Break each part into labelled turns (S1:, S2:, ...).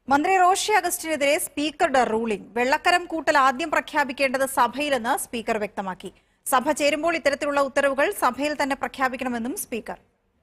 S1: മന്ത്രി റോഷി അഗസ്റ്റിനെതിരെ സ്പീക്കറുടെ റൂളിംഗ്. വെള്ളക്കരം കൂട്ടൽ ആദ്യം പ്രഖ്യാപിക്കേണ്ടത് സഭയിലെന്ന് സ്പീക്കർ വ്യക്തമാക്കി. സഭ ചേരുമ്പോൾ ഇത്തരത്തിലുള്ള ഉത്തരവുകൾ സഭയിൽ തന്നെ പ്രഖ്യാപിക്കണമെന്നും സ്പീക്കർ.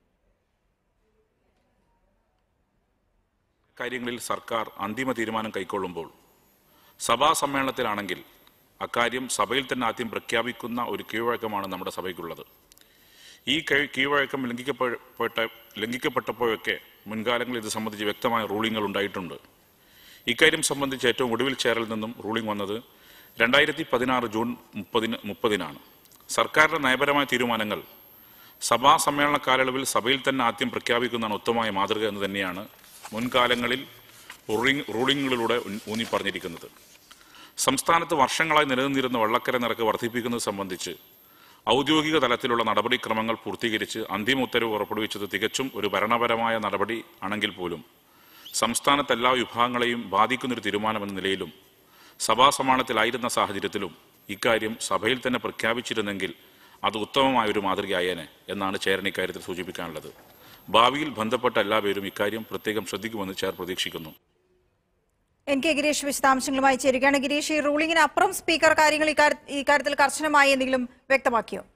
S2: കാര്യങ്ങളിൽ സർക്കാർ അന്തിമ തീരുമാനം കൈക്കൊള്ളുമ്പോൾ സഭാ സമ്മേളനത്തിലാണെങ്കിൽ അക്കാര്യം സഭയിൽ തന്നെ ആദ്യം പ്രഖ്യാപിക്കുന്ന ഒരു കീഴ്വഴക്കമാണ് നമ്മുടെ സഭയ്ക്കുള്ളത്. ഈ കീഴ്വഴക്കം ലംഘിക്കപ്പെട്ടപ്പോഴൊക്കെ മുൻകാലങ്ങളിൽ ഇത് സംബന്ധിച്ച് വ്യക്തമായ റൂളിംഗുകൾ ഉണ്ടായിട്ടുണ്ട്. ഇക്കാര്യം സംബന്ധിച്ച് ഏറ്റവും ഒടുവിൽ ചേരൽ നിന്നും റൂളിംഗ് വന്നത് 2016 ജൂൺ 30-നാണ്. സർക്കാരിന്റെ നയപരമായ തീരുമാനങ്ങൾ സഭാ സമ്മേളന കാലയളവിൽ സഭയിൽ തന്നെ ആദ്യം പ്രഖ്യാപിക്കുന്നതാണ് ഉത്തമമായ മാതൃക എന്ന് തന്നെയാണ് മുൻകാലങ്ങളിൽ റൂളിംഗുകളിലൂടെ ഊന്നി പറഞ്ഞിരിക്കുന്നത്. സംസ്ഥാനത്ത് വർഷങ്ങളായി നിലനിന്നിരുന്ന വെള്ളക്കര നിരക്ക് വർദ്ധിപ്പിക്കുന്നത് സംബന്ധിച്ച് ഔദ്യോഗിക തലത്തിലുള്ള നടപടിക്രമങ്ങൾ പൂർത്തീകരിച്ച് അന്തിമ ഉത്തരവ് പുറപ്പെടുവിച്ചത് തികച്ചും ഒരു ഭരണപരമായ നടപടി ആണെങ്കിൽ പോലും സംസ്ഥാനത്ത് എല്ലാ വിഭാഗങ്ങളെയും ബാധിക്കുന്നൊരു തീരുമാനമെന്ന നിലയിലും സഭാ സമ്മേളനത്തിലായിരുന്ന സാഹചര്യത്തിലും ഇക്കാര്യം സഭയിൽ തന്നെ പ്രഖ്യാപിച്ചിരുന്നെങ്കിൽ അത് ഉത്തമമായ ഒരു മാതൃകയായേനെ എന്നാണ് ചെയറിന് ഇക്കാര്യത്തിൽ സൂചിപ്പിക്കാനുള്ളത്. ഭാവിയിൽ ബന്ധപ്പെട്ട എല്ലാവരും ഇക്കാര്യം പ്രത്യേകം ശ്രദ്ധിക്കുമെന്ന് ചെയർ പ്രതീക്ഷിക്കുന്നു.
S1: NK ഗിരീഷ് വിശദാംശങ്ങളുമായി ചേരുകയാണ്. ഗിരീഷ്, ഈ റൂളിംഗിന് അപ്പുറം സ്പീക്കർ കാര്യങ്ങൾ ഇക്കാര്യത്തിൽ കർശനമായി എന്തെങ്കിലും വ്യക്തമാക്കിയോ?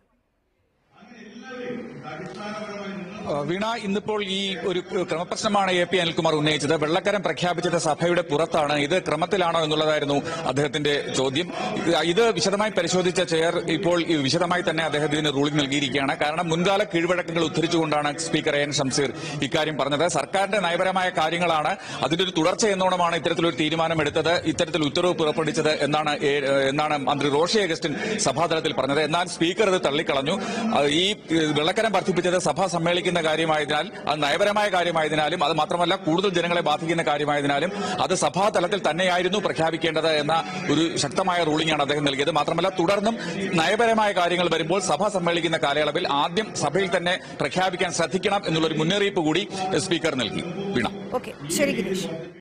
S3: വീണ, ഇന്നിപ്പോൾ ഈ ഒരു ക്രമപ്രശ്നമാണ് AP അനിൽകുമാർ ഉന്നയിച്ചത്. വെള്ളക്കരം പ്രഖ്യാപിച്ചത് സഭയുടെ പുറത്താണ്. ഇത് ക്രമത്തിലാണോ എന്നുള്ളതായിരുന്നു അദ്ദേഹത്തിന്റെ ചോദ്യം. ഇത് വിശദമായി പരിശോധിച്ച ചെയർ ഇപ്പോൾ വിശദമായി തന്നെ അദ്ദേഹത്തിന് റൂളിംഗ് നൽകിയിരിക്കുകയാണ്. കാരണം മുൻകാല കീഴ്വഴക്കങ്ങൾ ഉദ്ധരിച്ചുകൊണ്ടാണ് സ്പീക്കർ AN ഷംസീർ ഇക്കാര്യം പറഞ്ഞത്. സർക്കാരിന്റെ നയപരമായ കാര്യങ്ങളാണ്, അതിന്റെ ഒരു തുടർച്ച എന്നോണമാണ് ഇത്തരത്തിലൊരു തീരുമാനമെടുത്തത്, ഇത്തരത്തിൽ ഉത്തരവ് പുറപ്പെടുവിച്ചത് എന്നാണ് മന്ത്രി റോഷി അഗസ്റ്റിൻ സഭാതലത്തിൽ പറഞ്ഞത്. എന്നാൽ സ്പീക്കർ ഇത് തള്ളിക്കളഞ്ഞു. ഈ വെള്ളക്കരം വർദ്ധിപ്പിച്ചത് സഭ സമ്മേളിക്കുന്ന കാര്യമായതിനാൽ, അത് നയപരമായ കാര്യമായതിനാലും, അത് മാത്രമല്ല കൂടുതൽ ജനങ്ങളെ ബാധിക്കുന്ന കാര്യമായതിനാലും അത് സഭാതലത്തിൽ തന്നെയായിരുന്നു പ്രഖ്യാപിക്കേണ്ടത് എന്ന ഒരു ശക്തമായ റൂളിംഗാണ് അദ്ദേഹം നൽകിയത്. മാത്രമല്ല തുടർന്നും നയപരമായ കാര്യങ്ങൾ വരുമ്പോൾ സഭ സമ്മേളിക്കുന്ന കാലയളവിൽ ആദ്യം സഭയിൽ തന്നെ പ്രഖ്യാപിക്കാൻ ശ്രദ്ധിക്കണം എന്നുള്ളൊരു മുന്നറിയിപ്പ് കൂടി സ്പീക്കർ നൽകി. വീണ.
S1: ശരി ഗിരീഷ്.